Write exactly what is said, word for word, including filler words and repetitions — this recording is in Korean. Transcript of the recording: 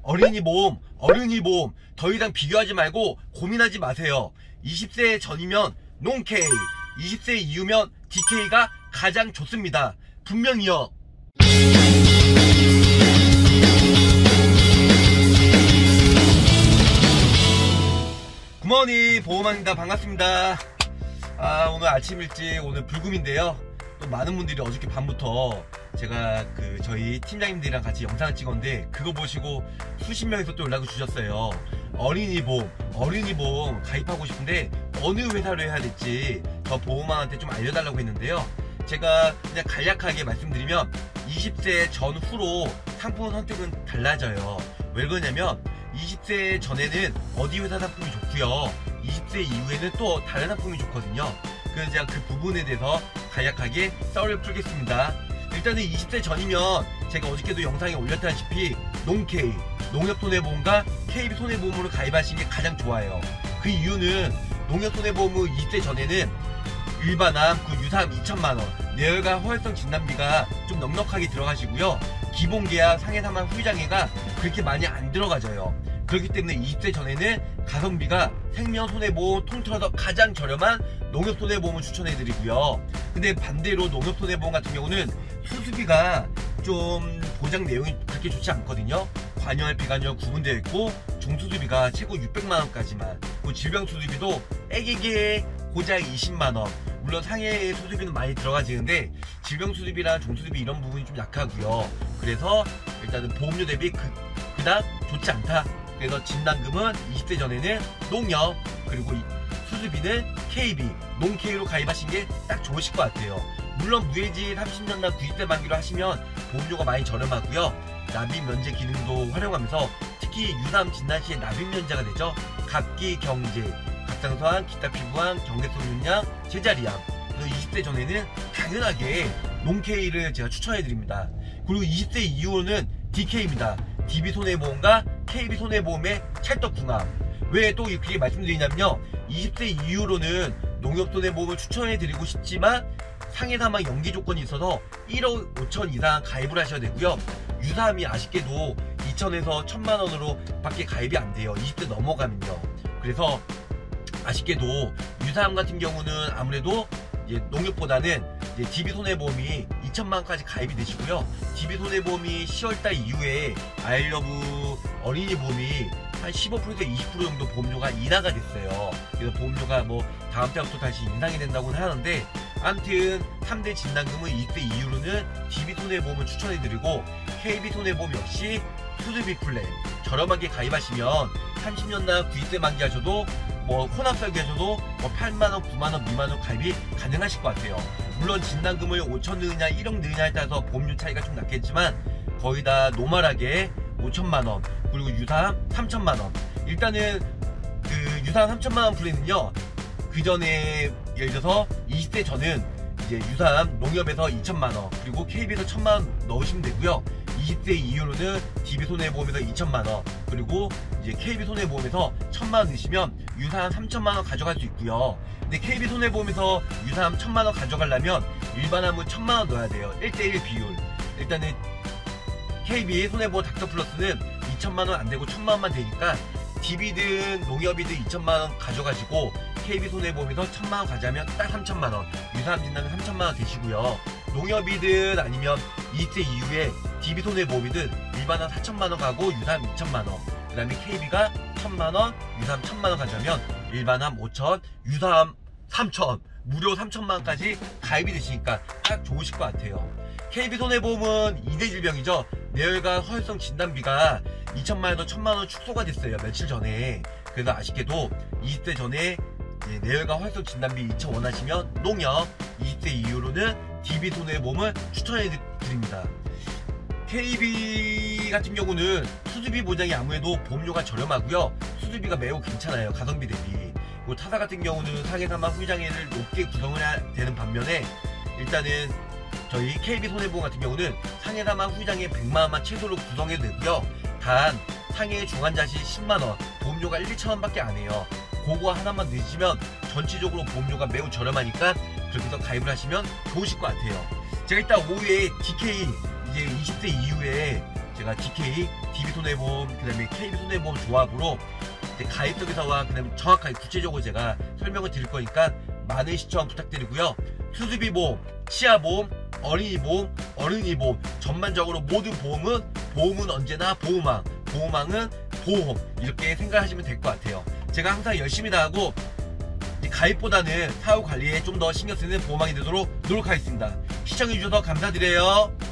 어린이 보험, 어른이 보험 더 이상 비교하지 말고 고민하지 마세요. 이십 세 전이면 농케이, 이십 세 이후면 디케이가 가장 좋습니다. 분명히요. 굿모닝 보험왕입니다. 반갑습니다. 아, 오늘 아침 일찍 오늘 불금인데요. 또 많은 분들이 어저께 밤부터 제가 그 저희 팀장님들이랑 같이 영상을 찍었는데 그거 보시고 수십 명에서 또 연락을 주셨어요. 어린이 보험, 어린이 보험 가입하고 싶은데 어느 회사로 해야 될지 저 보험왕한테 좀 알려달라고 했는데요. 제가 그냥 간략하게 말씀드리면 이십 세 전후로 상품 선택은 달라져요. 왜 그러냐면 이십 세 전에는 어디 회사 상품이 좋고요, 이십 세 이후에는 또 다른 상품이 좋거든요. 그래서 제가 그 부분에 대해서 간략하게 썰을 풀겠습니다. 일단은 이십 세 전이면 제가 어저께도 영상에 올렸다시피 농케이, 농협손해보험과 케이비손해보험으로 가입하시는 게 가장 좋아요. 그 이유는 농협손해보험은 이십 세 전에는 일반암, 그 유사암 이천만 원, 뇌혈관 허혈성 진단비가 좀 넉넉하게 들어가시고요. 기본계약, 상해사망 후유장애가 그렇게 많이 안 들어가져요. 그렇기 때문에 이십 세 전에는 가성비가 생명손해보험 통틀어서 가장 저렴한 농협손해보험을 추천해드리고요. 근데 반대로 농협손해보험 같은 경우는 수수비가 좀 보장 내용이 그렇게 좋지 않거든요. 관여할 비관여 구분되어 있고 종수수비가 최고 육백만 원까지만, 그 질병수수비도 애기게 고작 이십만 원. 물론 상해 수수비는 많이 들어가지는데 질병수수비랑 종수수비 이런 부분이 좀 약하고요. 그래서 일단은 보험료 대비 그, 그닥 좋지 않다. 그래서 진단금은 이십 세 전에는 농협, 그리고 수수비는 케이비, 농케이로 가입하신 게 딱 좋으실 것 같아요. 물론 무해지 삼십 년 난 구십 세 만기로 하시면 보험료가 많이 저렴하고요. 납입 면제 기능도 활용하면서 특히 유사암 진단 시에 납입 면제가 되죠. 각기 경제, 갑상선암, 기타 피부암, 경계성 윤양, 제자리암. 그래서 이십 세 전에는 당연하게 농케이를 제가 추천해드립니다. 그리고 이십 세 이후로는 디케이입니다. 디비손해보험과 케이비손해보험의 찰떡궁합. 왜 또 이렇게 말씀드리냐면요, 이십 세 이후로는 농협손해보험을 추천해드리고 싶지만 상해사망 연기 조건이 있어서 일억 오천 이상 가입을 하셔야 되고요. 유사암이 아쉽게도 이천에서 천만 원으로 밖에 가입이 안 돼요. 이십 세 넘어가면요. 그래서 아쉽게도 유사암 같은 경우는 아무래도 이제 농협보다는 이제 디비손해보험이 이천만 원까지 가입이 되시고요. 디비손해보험이 시월달 이후에 아이러브 어린이 보험이 한 십오 퍼센트에서 이십 퍼센트 정도 보험료가 인하가 됐어요. 그래서 보험료가 뭐 다음 달부터 다시 인상이 된다고는 하는데, 아무튼 삼 대 진단금은 이십 세 이후로는 디비손해보험을 추천해드리고, 케이비손해보험 역시 수수비 플랜 저렴하게 가입하시면 삼십 년 난 구십 세 만기 하셔도 뭐 혼합설계 하셔도 뭐 팔만 원, 구만 원, 미만 원 가입이 가능하실 것 같아요. 물론 진단금을 오천 넣느냐 일억 넣느냐에 따라서 보험료 차이가 좀 났겠지만 거의 다 노멀하게 오천만 원, 그리고 유사암 삼천만 원. 일단은 그 유사암 삼천만 원 플랜은요, 그 전에 예를 들어서 이십 세 전은 이제 유사암 농협에서 이천만 원, 그리고 케이비에서 천만 원 넣으시면 되고요. 이십 세 이후로는 디비손해보험에서 이천만 원, 그리고 이제 케이비손해보험에서 천만 원 넣으시면 유사암 삼천만 원 가져갈 수 있고요. 근데 케이비손해보험에서 유사암 천만 원 가져가려면 일반암은 천만 원 넣어야 돼요. 일 대 일 비율. 일단은 케이비 손해보험 닥터플러스는 이천만 원 안 되고 천만 원만 되니까 디비든 농협이든 이천만 원 가져가시고 케이비 손해보험에서 천만 원 가져가면 딱 삼천만 원, 유사암 진단은 삼천만 원 되시고요. 농협이든 아니면 이십 세 이후에 디비 손해보험이든 일반암 사천만 원 가고 유사암 이천만 원, 그 다음에 케이비가 천만 원, 유사암 천만 원 가져가면 일반암 오천, 유사암 삼천, 무료 삼천만 원까지 가입이 되시니까 딱 좋으실 것 같아요. 케이비손해보험은 이 대 질병이죠. 뇌혈관 허혈성 진단비가 이천만 원에서 천만 원 축소가 됐어요, 며칠 전에. 그래서 아쉽게도 이십 세 전에 뇌혈관 허혈성 진단비 이천 원하시면 농협, 이십 세 이후로는 디비손해보험을 추천해 드립니다. 케이비 같은 경우는 수수비 보장이 아무래도 보험료가 저렴하고요. 수수비가 매우 괜찮아요, 가성비 대비. 그리고 타사 같은 경우는 상해사망 후유장애를 높게 구성을 해야 되는 반면에, 일단은 저희 케이비손해보험 같은 경우는 상해사망 후유장애 백만 원만 최소로 구성해도 되고요. 단 상해 중환자 시 십만 원, 보험료가 일, 이천 원밖에 안 해요. 그거 하나만 넣으시면 전체적으로 보험료가 매우 저렴하니까 그렇게 해서 가입을 하시면 좋으실 것 같아요. 제가 이따 오후에 디케이 이제 이십 세 이후에 제가 디케이, 디비손해보험, 그 다음에 케이비손해보험 조합으로 가입 정보와 그 다음에 정확하게 구체적으로 제가 설명을 드릴 거니까 많은 시청 부탁드리고요. 수수비 보험, 치아보험, 어린이 보험, 어른이 보험, 전반적으로 모든 보험은 보험은 언제나 보호망, 보호망은 보험, 이렇게 생각하시면 될 것 같아요. 제가 항상 열심히 다하고 가입보다는 사후 관리에 좀 더 신경 쓰는 보호망이 되도록 노력하겠습니다. 시청해주셔서 감사드려요.